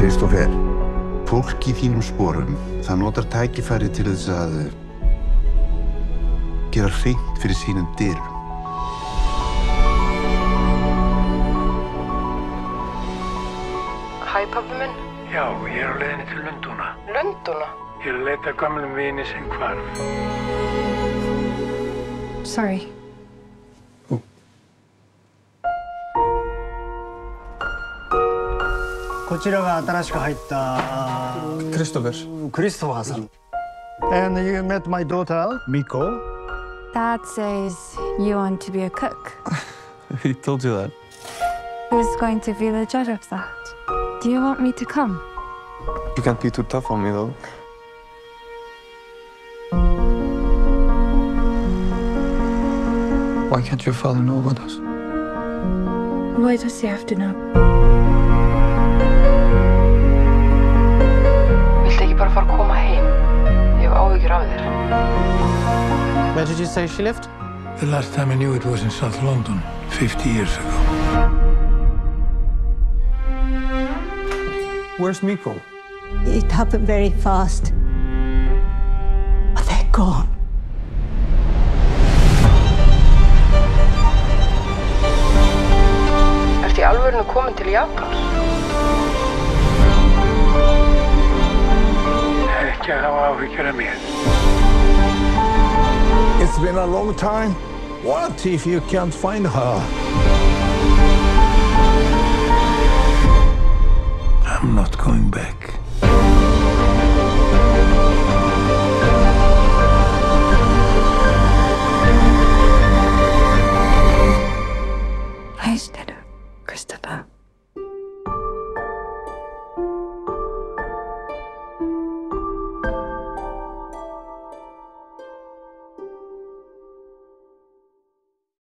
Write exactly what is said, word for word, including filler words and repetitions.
Kristófer, fólk í þínum sporum, það notar tækifæri til þess að gera hreint fyrir sínum dyrum. Hæ, pabbi minn. Já, ég er á leiðinni til Lundúna. Lundúna? Ég er að leita að gömlum vini sem hvarf. Sorry. Christopher. Christopher. And you met my daughter, Miko. Dad says you want to be a cook. He told you that. Who's going to be the judge of that? Do you want me to come? You can't be too tough on me, though. Why can't your father know about us? Why does he have to know? Viltu ekki bara fara að koma heim? Ég hef áhyggjur af þér. Where did you say she lived? The last time I knew it was in South London, fifty years ago. Where's Miko? It happened very fast. But they're gone. Ertu í alvörinu komin til Japans? Ekki að hafa áhyggjur af mér. It's been a long time. What if you can't find her? I'm not going back. Nice dinner, Christopher.